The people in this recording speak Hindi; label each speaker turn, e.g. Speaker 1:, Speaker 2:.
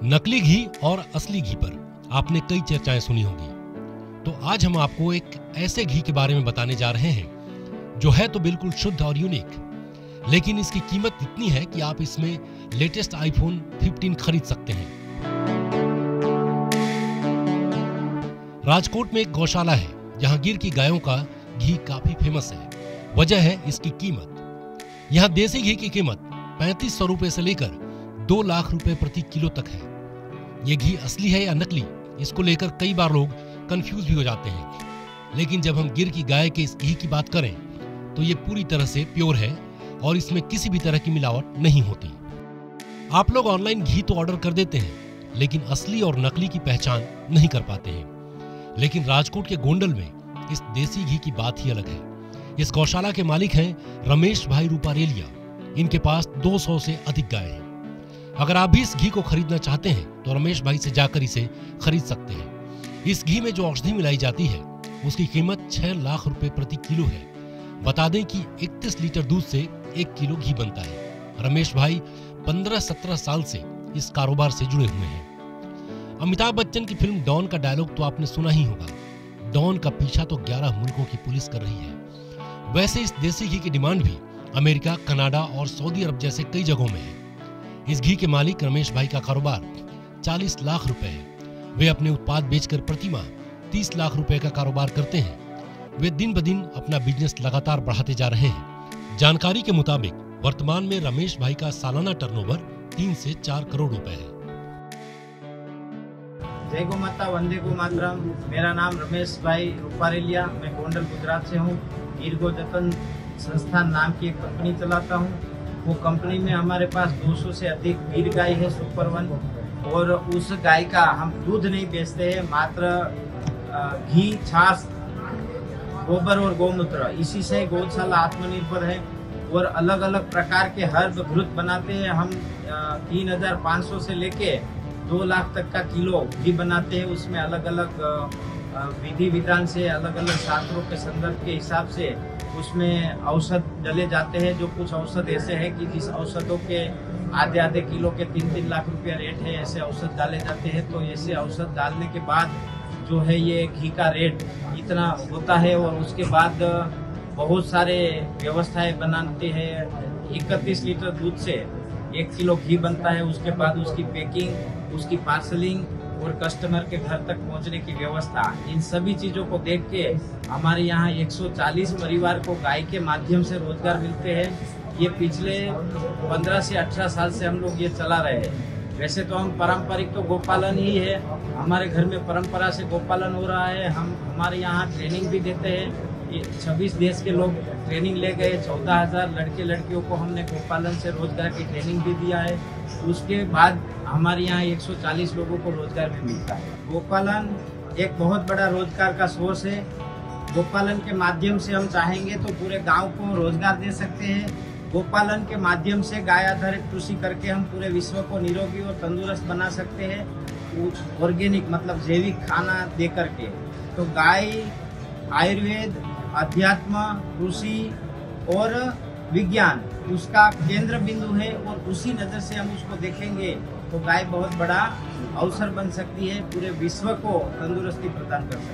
Speaker 1: नकली घी और असली घी पर आपने कई चर्चाएं सुनी होंगी। तो आज हम आपको एक ऐसे घी के बारे में बताने जा रहे हैं जो है तो बिल्कुल शुद्ध और यूनिक, लेकिन इसकी कीमत इतनी है कि आप इसमें लेटेस्ट आईफोन 15 खरीद सकते हैं। राजकोट में एक गौशाला है जहां गिर की गायों का घी काफी फेमस है। वजह है इसकी कीमत। यहाँ देसी घी की कीमत 3500 रुपए से लेकर 2 लाख रुपए प्रति किलो तक है। ये घी असली है या नकली, इसको लेकर कई बार लोग कंफ्यूज भी हो जाते हैं। लेकिन जब हम गिर की गाय के इस घी की बात करें तो ये पूरी तरह से प्योर है और इसमें किसी भी तरह की मिलावट नहीं होती। आप लोग ऑनलाइन घी तो ऑर्डर कर देते हैं, लेकिन असली और नकली की पहचान नहीं कर पाते हैं। लेकिन राजकोट के गोंडल में इस देसी घी की बात ही अलग है। इस गौशाला के मालिक हैं रमेश भाई रूपारेलिया। इनके पास 200 से अधिक गाय हैं। अगर आप भी इस घी को खरीदना चाहते हैं तो रमेश भाई से जाकर इसे खरीद सकते हैं। इस घी में जो औषधि मिलाई जाती है उसकी कीमत 6 लाख रुपए प्रति किलो है। बता दें कि 31 लीटर दूध से 1 किलो घी बनता है। रमेश भाई 15-17 साल से इस कारोबार से जुड़े हुए हैं। अमिताभ बच्चन की फिल्म डॉन का डायलॉग तो आपने सुना ही होगा। डॉन का पीछा तो 11 मुल्कों की पुलिस कर रही है। वैसे इस देसी घी की डिमांड भी अमेरिका, कनाडा और सऊदी अरब जैसे कई जगहों में है। इस घी के मालिक रमेश भाई का कारोबार 40 लाख रुपए है। वे अपने उत्पाद बेचकर प्रति माह 30 लाख रुपए का कारोबार करते हैं। वे दिन ब दिन अपना बिजनेस लगातार बढ़ाते जा रहे हैं। जानकारी के मुताबिक वर्तमान में रमेश भाई का सालाना टर्नओवर 3 से 4 करोड़ रुपए है।
Speaker 2: जय गौ माता, वंदे गो मातरम। मेरा नाम रमेश भाई रूपारेलिया, मैं गोंडल गुजरात से हूँ। गिर गो जतन संस्थान नाम की एक कंपनी चलाता हूँ। वो कंपनी में हमारे पास 200 से अधिक गिर गाय है, सुपर वन। और उस गाय का हम दूध नहीं बेचते हैं, मात्र घी, छाछ, गोबर और गौमूत्र, इसी से गौशाला आत्मनिर्भर है। और अलग अलग प्रकार के हर्ब घृत बनाते हैं हम। 3500 से लेके 2 लाख तक का किलो घी बनाते हैं। उसमें अलग अलग विधि विधान से, अलग अलग शास्त्रों के संदर्भ के हिसाब से उसमें औषध डले जाते हैं। जो कुछ औषध ऐसे हैं कि जिस औषधों के आधे किलो के 3-3 लाख रुपया रेट है, ऐसे औषध डाले जाते हैं। तो ऐसे औषध डालने के बाद जो है ये घी का रेट इतना होता है। और उसके बाद बहुत सारे व्यवस्थाएं बनाते हैं। 31 लीटर दूध से 1 किलो घी बनता है। उसके बाद उसकी पैकिंग, उसकी पार्सलिंग और कस्टमर के घर तक पहुंचने की व्यवस्था, इन सभी चीजों को देख के हमारे यहाँ 140 परिवार को गाय के माध्यम से रोजगार मिलते हैं। ये पिछले 15 से 18 साल से हम लोग ये चला रहे हैं। वैसे तो हम पारंपरिक तो गोपालन ही है, हमारे घर में परंपरा से गोपालन हो रहा है। हम हमारे यहाँ ट्रेनिंग भी देते हैं। 26 देश के लोग ट्रेनिंग ले गए। 14,000 लड़के लड़कियों को हमने गोपालन से रोजगार की ट्रेनिंग भी दिया है। उसके बाद हमारे यहाँ 140 लोगों को रोजगार भी मिलता है। गोपालन एक बहुत बड़ा रोजगार का सोर्स है। गोपालन के माध्यम से हम चाहेंगे तो पूरे गांव को रोजगार दे सकते हैं। गोपालन के माध्यम से गाय आधारित कृषि करके हम पूरे विश्व को निरोगी और तंदुरुस्त बना सकते हैं। ऑर्गेनिक मतलब जैविक खाना दे करके। तो गाय आयुर्वेद, अध्यात्म, कृषि और विज्ञान उसका केंद्र बिंदु है। और उसी नज़र से हम उसको देखेंगे तो गाय बहुत बड़ा अवसर बन सकती है, पूरे विश्व को तंदुरुस्ती प्रदान कर सकती है।